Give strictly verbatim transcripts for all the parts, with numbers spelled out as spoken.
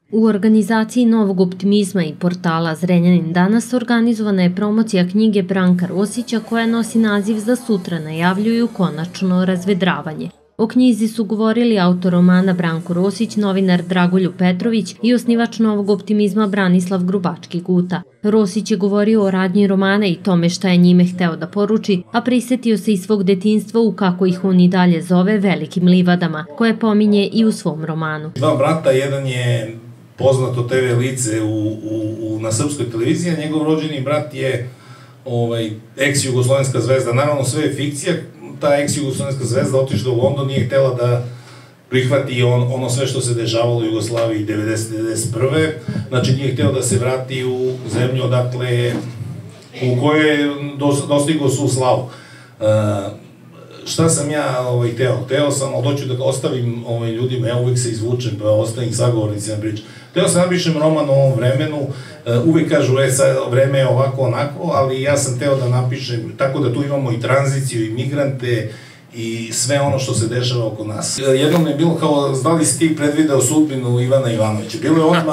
U organizaciji Novog optimizma i portala Zrenjanin danas organizovana je promocija knjige Branka Rosića koja nosi naziv Za sutra najavljuju konačno razvedravanje. O knjizi su govorili autor romana Branko Rosić, novinar Dragoljub Petrović i osnivač Novog optimizma Branislav Grubački-Guta. Rosić je govorio o radnji romana i tome šta je njime hteo da poruči, a prisetio se i svog detinjstva u, kako ih on i dalje zove, velikim livadama, koje pominje i u svom romanu. Dva brata, jedan je poznato te ve lice u, u, u, na srpskoj televiziji, a njegov rođeni brat je ovaj, ex-jugoslovenska zvezda. Naravno, sve je fikcija. Ta ex-jugoslovenska zvezda otišla u London, nije htela da prihvati on, ono sve što se dešavalo u Jugoslaviji devedesete do devedeset prve. Znači, nije htela da se vrati u zemlju odakle, u kojoj je dostigao svu slavu. Uh, šta sam ja ovaj, hteo? Hteo sam, ali doću da ostavim ovaj, ljudima, ja uvijek se izvučem, pa ostavim sagovornici na priču. Hteo sam napišem roman o ovom vremenu, uh, uvijek kažu, e, sad, vreme je ovako, onako, ali ja sam hteo da napišem, tako da tu imamo i tranziciju, i migrante, i sve ono što se dešava oko nas. Jednom je bilo kao, znali si ti predvideo sudbinu Ivana Ivanovića. Bilo je odmah,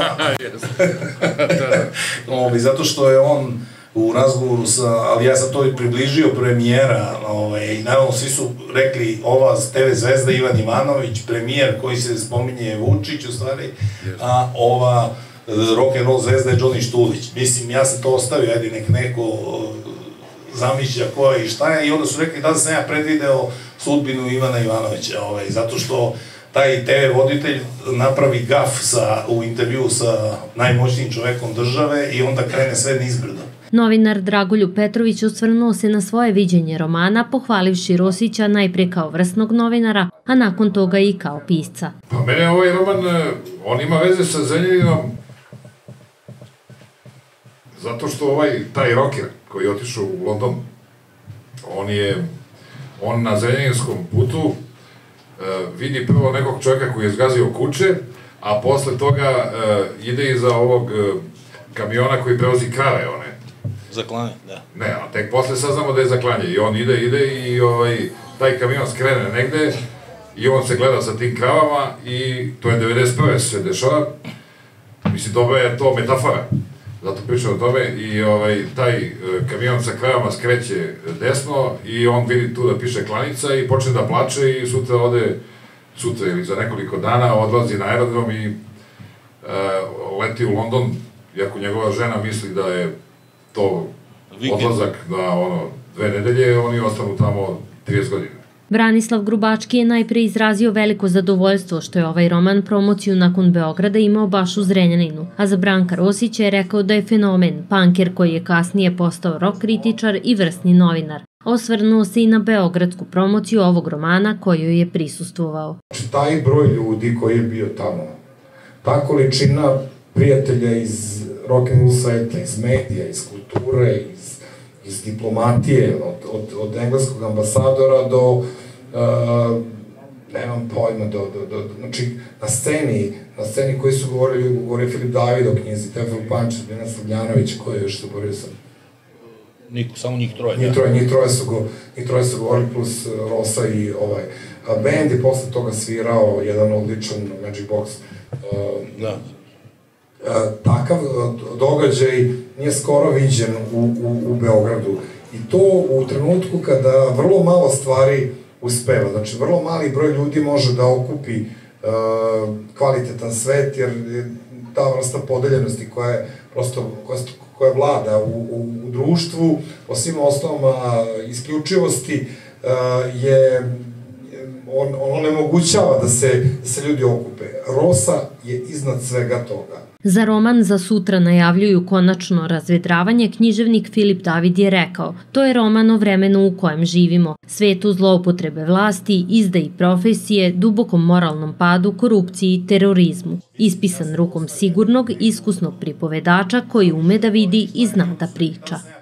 ovaj, zato što je on u razgovoru sa, ali ja sam to i približio premijera, ovaj, i naravno svi su rekli, ova te ve zvezda Ivan Ivanović, premijer koji se spominje Vučić u stvari, a ova rock'n'roll zvezda je Johnny Štulić. Mislim, ja sam to ostavio, ajde nek neko zamišlja ko je i šta je, i onda su rekli da sam ja predvideo sudbinu Ivana Ivanovića, ovaj, zato što taj te ve voditelj napravi gaf sa, u intervju sa najmoćnijim čovekom države i onda krene sve nizbrdo. Novinar Dragoljub Petrović osvrnuo se na svoje viđenje romana, pohvalivši Rosića najprije kao vrsnog novinara, a nakon toga i kao pisca. Pa mene ovaj roman, on ima veze sa Zrenjaninom, zato što ovaj, taj rocker koji je otišao u London, on je, on na Zrenjaninskom putu uh, vidi prvo nekog čovjeka koji je zgazio kuće, a posle toga uh, ide iza ovog uh, kamiona koji prevozi krave, one. Za klanje, da. Ne, a tek posle saznamo da je za klanje. I on ide, ide i ovaj, taj kamion skrene negde i on se gleda sa tim kravama i to je devedeset prve se dešava. Mislim, dobro je to metafora. Zato pričam o tome i ovaj, taj kamion sa kravama skreće desno i on vidi tu da piše klanica i počne da plače i sutra ode, sutra ili za nekoliko dana odlazi na aerodrom i uh, leti u London, iako njegova žena misli da je to odlazak na ono, dve nedelje, oni ostanu tamo trideset godina. Branislav Grubački je najpre izrazio veliko zadovoljstvo što je ovaj roman promociju nakon Beograda imao baš u Zrenjaninu, a za Branka Rosića je rekao da je fenomen, panker koji je kasnije postao rock kritičar i vrsni novinar. Osvrnuo se i na beogradsku promociju ovog romana kojoj je prisustvovao. Taj broj ljudi koji je bio tamo, ta količina prijatelja iz rock'n'roll sveta, iz medija, iz kulture, iz, iz diplomatije, od, od, od engleskog ambasadora do, uh, nemam pojma, do, do, do, znači, na sceni, na sceni koji su govorili, govorio Filip David o knjizi, Tefil Pančić, Biljana Slavljanović, ko je još se borio sam? Niko, samo njih troje. Njih troje, njih troje su, go, njih troje su govorili, plus Rosa i ovaj. Band je posle toga svirao jedan odličan Magic Box. Uh, da. Takav događaj nije skoro viđen u, u, u Beogradu. I to u trenutku kada vrlo malo stvari uspeva. Znači, vrlo mali broj ljudi može da okupi uh, kvalitetan svet, jer ta vrsta podeljenosti koja je prosto, koja, koja vlada u, u, u društvu, o svim osnovama isključivosti, uh, je on, on onemogućava da se, da se ljudi okupe. Rosa je iznad svega toga. Za roman Za sutra najavljuju konačno razvedravanje, književnik Filip David je rekao: to je roman o vremenu u kojem živimo, svetu zloupotrebe vlasti, izdaji profesije, dubokom moralnom padu, korupciji i terorizmu. Ispisan rukom sigurnog, iskusnog pripovedača koji ume da vidi i zna da priča.